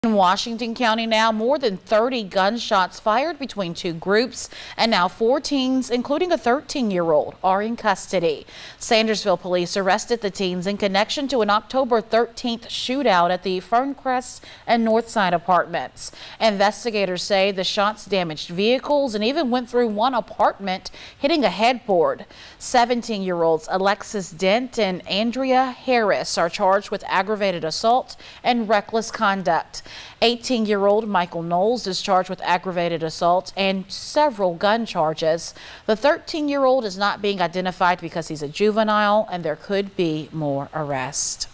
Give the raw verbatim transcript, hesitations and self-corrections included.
In Washington County now, more than thirty gunshots fired between two groups, and now four teens, including a thirteen-year-old, are in custody. Sandersville police arrested the teens in connection to an October thirteenth shootout at the Ferncrest and Northside apartments. Investigators say the shots damaged vehicles and even went through one apartment, hitting a headboard. seventeen-year-olds Alexis Dent and Andrea Harris are charged with aggravated assault and reckless conduct. eighteen-year-old Michael Knowles is charged with aggravated assault and several gun charges. The thirteen-year-old is not being identified because he's a juvenile and there could be more arrests.